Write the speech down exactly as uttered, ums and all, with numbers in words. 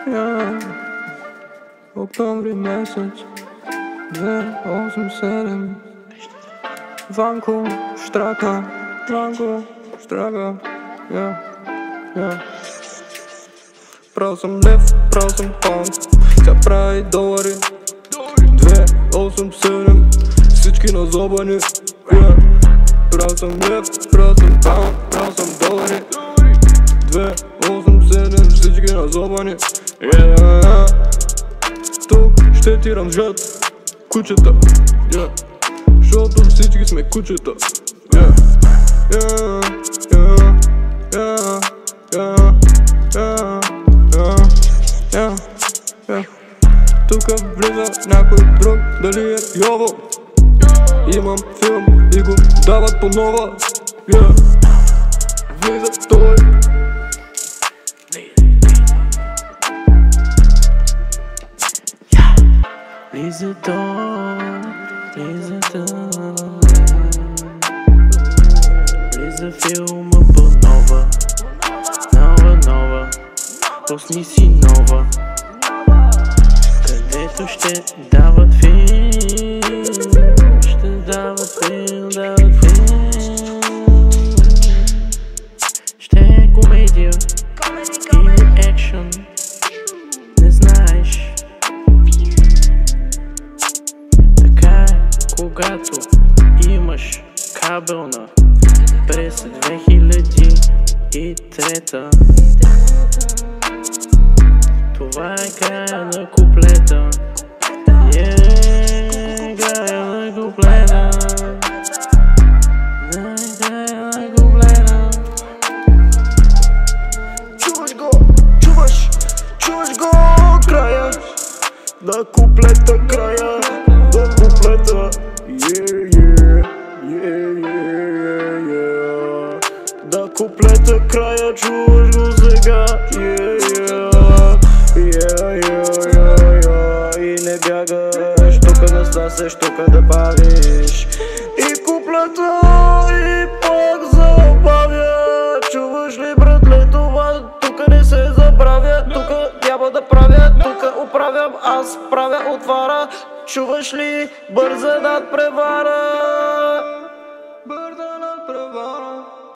yeah. Октомври месец две осем седем. Ванко Штрака, Ванко Штрака, yeah, yeah. Прал съм лев, прал съм паунд, тя прави долари. Две осем седем, всички назобани, yeah. Прал съм лев, прал съм паунд, прал съм долари. Две осем седем, всички назобани, yeah. Тук ще ти ръмжат кучета, yeah. Защото всички сме кучета, yeah. Yeah, yeah, yeah, yeah, yeah, yeah, yeah, yeah. Тука влиза някой друг, дали е Йово. Имам филм и го дават по нова, yeah. Влиза той. Влиза той, влиза той. Влиза филма по нова, нова, нова. Пусни си нова, където ще дават филм, ще дават филм, дават филм. Ще е комедия или екшън, не знаеш. Така е, когато имаш кабелна през две хиляди и трета. Това е края на куплета, yeah, края на куплета, края на куплета. Чуваш го, чуваш, чуваш го, края на куплета, края на куплета, yeah, yeah, yeah, yeah, yeah. На куплета края, чуваш го сега, yeah, yeah. Yeah, yeah, yeah, yeah. И не бягаш, тука не снасеш, тука да бавиш. И куплета, и пак забавя. Чуваш ли, братле, това? Тука не се забравя, тука няма да правя, тука оправям, аз правя отвара. Чуваш ли, бърза надпревара?